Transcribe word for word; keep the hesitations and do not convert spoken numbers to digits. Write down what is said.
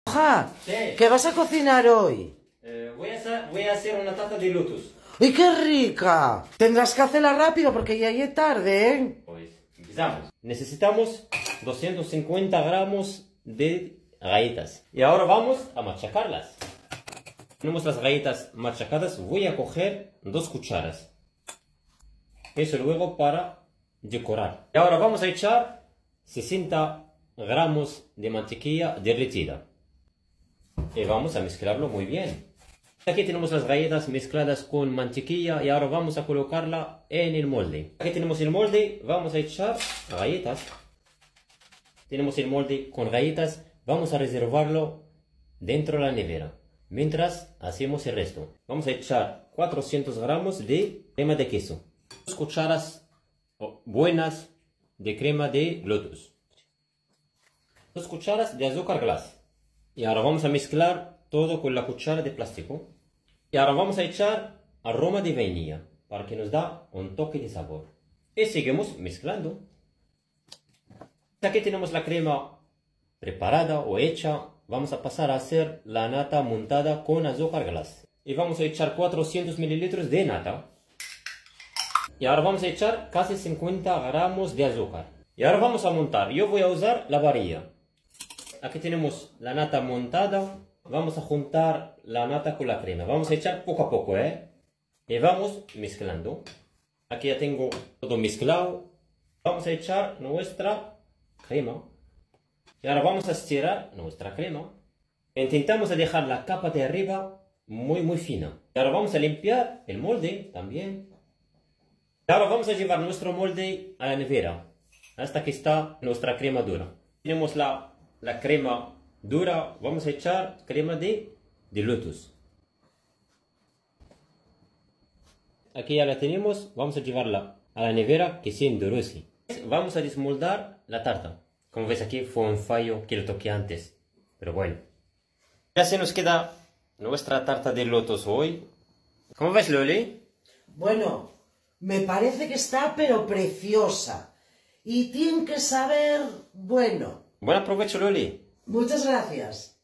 Ja, Sí. ¿qué vas a cocinar hoy? Eh, voy, a hacer, voy a hacer una tarta de lotus. ¡Ay, qué rica! Tendrás que hacerla rápido porque ya es tarde, ¿eh? Pues empezamos. Necesitamos doscientos cincuenta gramos de galletas. Y ahora vamos a machacarlas. Tenemos las galletas machacadas. Voy a coger dos cucharas. Eso luego para decorar. Y ahora vamos a echar sesenta gramos de mantequilla derretida. Y vamos a mezclarlo muy bien. Aquí tenemos las galletas mezcladas con mantequilla y ahora vamos a colocarla en el molde. Aquí tenemos el molde, vamos a echar galletas. Tenemos el molde con galletas, vamos a reservarlo dentro de la nevera. Mientras hacemos el resto. Vamos a echar cuatrocientos gramos de crema de queso. Dos cucharas buenas de crema de lotus. Dos cucharas de azúcar glass. Y ahora vamos a mezclar todo con la cuchara de plástico. Y ahora vamos a echar aroma de vainilla para que nos da un toque de sabor. Y seguimos mezclando. Aquí tenemos la crema preparada o hecha. Vamos a pasar a hacer la nata montada con azúcar glass. Y vamos a echar cuatrocientos mililitros de nata. Y ahora vamos a echar casi cincuenta gramos de azúcar. Y ahora vamos a montar. Yo voy a usar la varilla. Aquí tenemos la nata montada. Vamos a juntar la nata con la crema. Vamos a echar poco a poco, ¿eh? Y vamos mezclando. Aquí ya tengo todo mezclado. Vamos a echar nuestra crema. Y ahora vamos a estirar nuestra crema. Intentamos dejar la capa de arriba muy muy fina. Y ahora vamos a limpiar el molde también. Y ahora vamos a llevar nuestro molde a la nevera. Hasta que está nuestra crema dura. Tenemos la, la crema dura, vamos a echar crema de, de lotus. Aquí ya la tenemos, vamos a llevarla a la nevera que se endurece. Vamos a desmoldar la tarta. Como ves aquí fue un fallo que lo toqué antes, pero bueno. Ya se nos queda nuestra tarta de lotus hoy. ¿Cómo ves, Loli? Bueno, me parece que está pero preciosa. Y tiene que saber bueno. Buen provecho, Loli. Muchas gracias.